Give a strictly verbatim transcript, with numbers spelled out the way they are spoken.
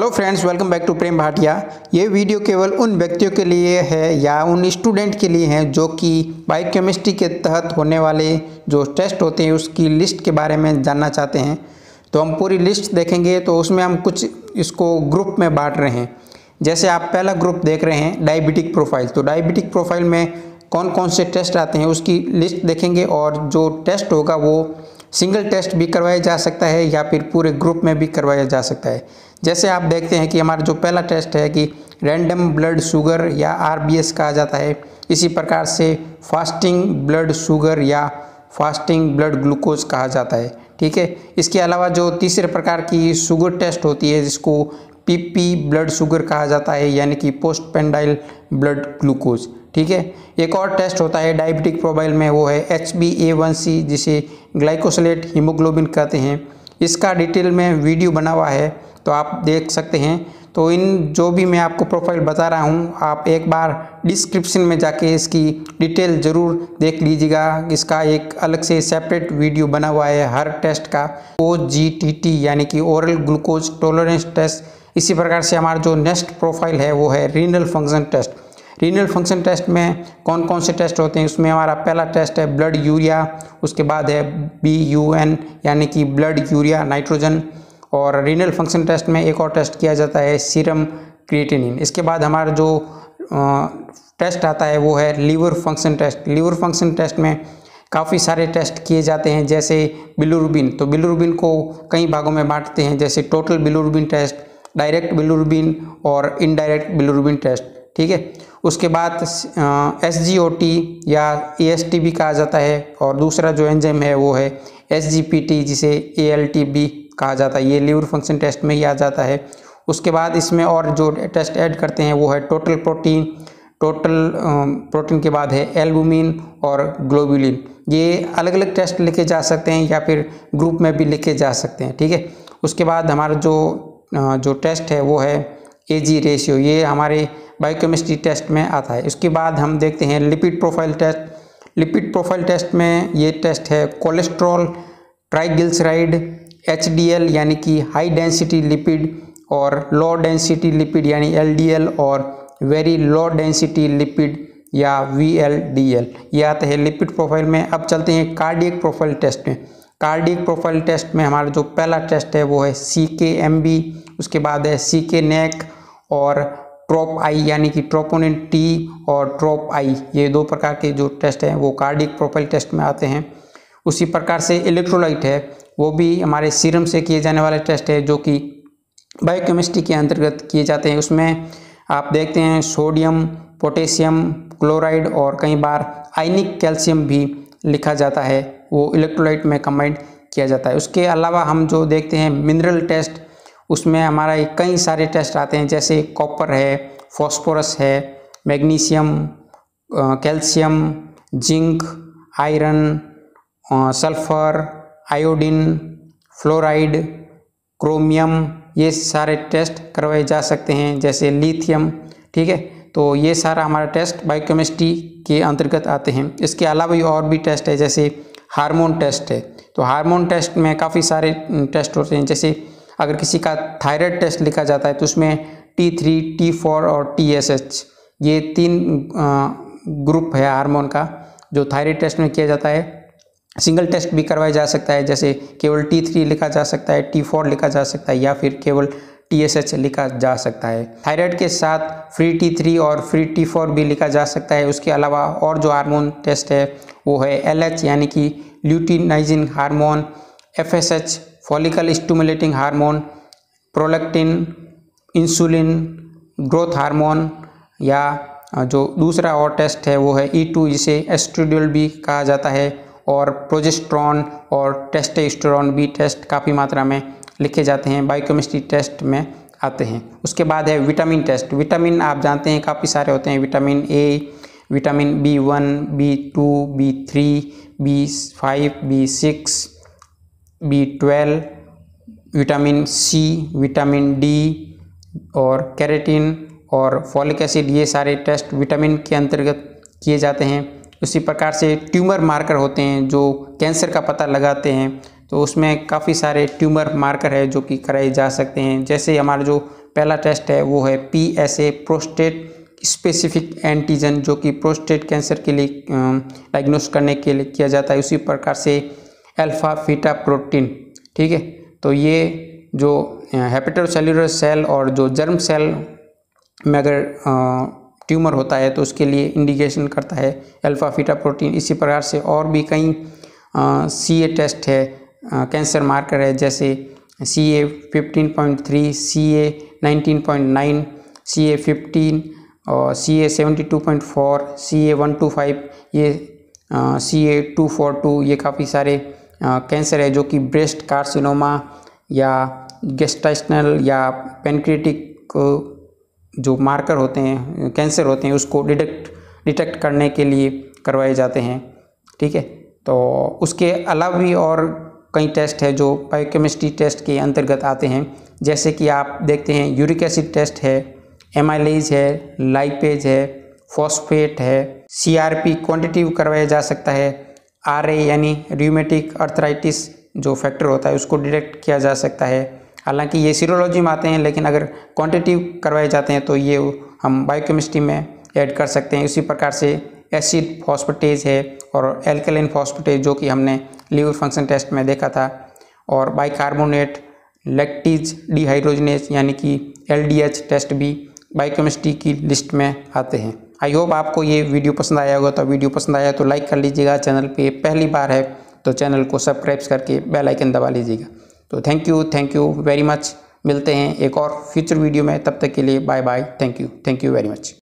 Hello friends, welcome back to Prem Bhatia. ये video केवल उन व्यक्तियों के लिए है या उन स्टूडेंट के लिए हैं जो कि बायोकेमिस्ट्री के तहत होने वाले जो टेस्ट होते हैं उसकी लिस्ट के बारे में जानना चाहते हैं। तो हम पूरी लिस्ट देखेंगे, तो उसमें हम कुछ इसको ग्रुप में बांट रहे हैं। जैसे आप पहला ग्रुप देख रहे हैं डायबिटिक प्रोफाइल, तो डायबिटिक प्रोफाइल में कौन कौन से टेस्ट आते हैं उसकी लिस्ट देखेंगे, और जो टेस्ट होगा वो सिंगल टेस्ट भी करवाया जा सकता है या फिर पूरे ग्रुप में भी करवाया जा सकता है। जैसे आप देखते हैं कि हमारा जो पहला टेस्ट है कि रैंडम ब्लड शुगर या आर बी एस कहा जाता है। इसी प्रकार से फास्टिंग ब्लड शुगर या फास्टिंग ब्लड ग्लूकोज कहा जाता है। ठीक है, इसके अलावा जो तीसरे प्रकार की शुगर टेस्ट होती है जिसको पी पी ब्लड शुगर कहा जाता है, यानी कि पोस्ट पेंडाइल ब्लड ग्लूकोज। ठीक है, एक और टेस्ट होता है डायबिटिक प्रोफाइल में, वो है H B A one C, जिसे ग्लाइकोसिलेट हीमोग्लोबिन कहते हैं। इसका डिटेल में वीडियो बना हुआ है, तो आप देख सकते हैं। तो इन जो भी मैं आपको प्रोफाइल बता रहा हूँ, आप एक बार डिस्क्रिप्शन में जाके इसकी डिटेल ज़रूर देख लीजिएगा। इसका एक अलग से सेपरेट वीडियो बना हुआ है हर टेस्ट का। ओ जी टी टी यानी कि ओरल ग्लूकोज टॉलरेंस टेस्ट। इसी प्रकार से हमारा जो नेक्स्ट प्रोफाइल है वो है renal function test. Renal function test में कौन कौन से टेस्ट होते हैं, उसमें हमारा पहला टेस्ट है ब्लड यूरिया, उसके बाद है बी यू एन यानी कि ब्लड यूरिया नाइट्रोजन, और रीनल फंक्शन टेस्ट में एक और टेस्ट किया जाता है सीरम क्रिएटिनिन। इसके बाद हमारा जो टेस्ट आता है वो है liver function test. Liver function test में काफ़ी सारे टेस्ट किए जाते हैं, जैसे बिलिरुबिन। तो बिलिरुबिन को कई भागों में बांटते हैं, जैसे total bilirubin test, direct bilirubin और इनडायरेक्ट बिलिरुबिन टेस्ट। ठीक है, उसके बाद एस जी ओ टी या ए एस टी भी कहा जाता है, और दूसरा जो एंजाइम है वो है एस जी पी टी, जिसे ए एल टी भी कहा जाता है। ये लीवर फंक्शन टेस्ट में ही आ जाता है। उसके बाद इसमें और जो टेस्ट ऐड करते हैं वो है टोटल प्रोटीन। टोटल प्रोटीन के बाद है एल्बुमिन और ग्लोबुलिन। ये अलग अलग टेस्ट लिखे जा सकते हैं या फिर ग्रुप में भी लिखे जा सकते हैं। ठीक है, उसके बाद हमारा जो जो टेस्ट है वो है ए जी रेशियो। ये हमारे बायोकेमिस्ट्री टेस्ट में आता है। उसके बाद हम देखते हैं lipid profile test. Lipid profile test में ये टेस्ट है cholesterol, triglyceride, H D L यानी कि हाई डेंसिटी लिपिड, और लो डेंसिटी लिपिड यानी एल डी एल, और वेरी लो डेंसिटी लिपिड या वी एल डी एल। ये आते हैं लिपिड प्रोफाइल में। अब चलते हैं कार्डियक प्रोफाइल टेस्ट में। कार्डियक प्रोफाइल टेस्ट में हमारा जो पहला टेस्ट है वो है सी के एम बी, उसके बाद है सी के नेक और ट्रोप आई यानी कि ट्रोपोनिन टी और ट्रोप आई। ये दो प्रकार के जो टेस्ट हैं वो कार्डियक प्रोफाइल टेस्ट में आते हैं। उसी प्रकार से इलेक्ट्रोलाइट है, वो भी हमारे सीरम से किए जाने वाले टेस्ट है जो कि बायोकेमिस्ट्री के अंतर्गत किए जाते हैं। उसमें आप देखते हैं सोडियम, पोटेशियम, क्लोराइड और कई बार आयनिक कैल्शियम भी लिखा जाता है, वो इलेक्ट्रोलाइट में कंबाइंड किया जाता है। उसके अलावा हम जो देखते हैं मिनरल टेस्ट, उसमें हमारा कई सारे टेस्ट आते हैं, जैसे कॉपर है, फॉस्फोरस है, magnesium, calcium, zinc, iron, sulphur, iodine, fluoride, chromium, ये सारे टेस्ट करवाए जा सकते हैं, जैसे लिथियम। ठीक है, तो ये सारा हमारा टेस्ट बायोकेमिस्ट्री के अंतर्गत आते हैं। इसके अलावा भी और भी टेस्ट है, जैसे हार्मोन टेस्ट है। तो हार्मोन टेस्ट में काफ़ी सारे टेस्ट होते हैं, जैसे अगर किसी का थायराइड टेस्ट लिखा जाता है तो उसमें टी थ्री, टी फोर और टी एस एच, ये तीन ग्रुप है हार्मोन का जो थायराइड टेस्ट में किया जाता है। सिंगल टेस्ट भी करवाया जा सकता है, जैसे केवल टी थ्री लिखा जा सकता है, टी फोर लिखा जा सकता है, या फिर केवल टी एस एच लिखा जा सकता है। थायराइड के साथ फ्री टी थ्री और फ्री टी फोर भी लिखा जा सकता है। उसके अलावा और जो हार्मोन टेस्ट है वो है एल एच यानी कि luteinising hormone, F S H follicle stimulating hormone, prolactin, insulin, growth hormone, या जो दूसरा और टेस्ट है वो है ई टू, जिसे एस्ट्रोडियोल भी कहा जाता है, और प्रोजेस्टेरॉन और टेस्टोस्टेरोन भी टेस्ट काफ़ी मात्रा में लिखे जाते हैं, बायोकेमिस्ट्री टेस्ट में आते हैं। उसके बाद है विटामिन टेस्ट। विटामिन आप जानते हैं काफ़ी सारे होते हैं, vitamin A, vitamin B one, B two, B three, B five, B six, B twelve, vitamin C, vitamin D और कैरेटिन और फॉलिक एसिड। ये सारे टेस्ट विटामिन के अंतर्गत किए जाते हैं। उसी प्रकार से ट्यूमर मार्कर होते हैं जो कैंसर का पता लगाते हैं, तो उसमें काफ़ी सारे ट्यूमर मार्कर है जो कि कराए जा सकते हैं। जैसे हमारा जो पहला टेस्ट है वो है P S A prostate specific antigen, जो कि प्रोस्टेट कैंसर के लिए डायग्नोस करने के लिए किया जाता है। उसी प्रकार से अल्फा बीटा प्रोटीन, ठीक है। तो ये जो हेपेटोसेलुलर सेल और जो जर्म सेल में अगर ट्यूमर होता है तो उसके लिए इंडिकेशन करता है अल्फा बीटा प्रोटीन। इसी प्रकार से और भी कई सी ए टेस्ट है, कैंसर मार्कर है, जैसे C A fifteen point three, C A nineteen point nine, C A fifteen और C A seventy two point four, C A one two five, ये C A two four two, ये काफ़ी सारे cancer है जो कि ब्रेस्ट कार्सिनोमा या गैस्ट्राइस्टनल या पेनक्रिएटिक जो मार्कर होते हैं, कैंसर होते हैं, उसको डिटेक्ट डिटेक्ट करने के लिए करवाए जाते हैं, ठीक है। तो उसके अलावा भी और कई टेस्ट है जो बायोकेमिस्ट्री टेस्ट के अंतर्गत आते हैं, जैसे कि आप देखते हैं यूरिक एसिड टेस्ट है, एमाइलेज है, लाइपेज है, फॉस्फेट है, सी आर पी क्वांटिटिव करवाया जा सकता है, आर ए यानी र्यूमेटिक अर्थराइटिस जो फैक्टर होता है उसको डिटेक्ट किया जा सकता है। हालांकि ये सीरोलॉजी में आते हैं, लेकिन अगर क्वांटिटिव करवाए जाते हैं तो ये हम बायोकेमिस्ट्री में ऐड कर सकते हैं। इसी प्रकार से एसिड फॉस्फेटेज है और एल्कलाइन फॉस्फेटेज जो कि हमने लीवर फंक्शन टेस्ट में देखा था, और बाइकार्बोनेट, लैक्टेज डिहाइड्रोजनेज यानी कि एल डी एच टेस्ट भी बायोकेमिस्ट्री की लिस्ट में आते हैं। आई होप आपको ये वीडियो पसंद आया होगा। तो वीडियो पसंद आया तो लाइक कर लीजिएगा, चैनल पे पहली बार है तो चैनल को सब्सक्राइब करके बेल आइकन दबा लीजिएगा। तो thank you thank you very much. मिलते हैं एक और फ्यूचर वीडियो में, तब तक के लिए bye bye. Thank you thank you very much.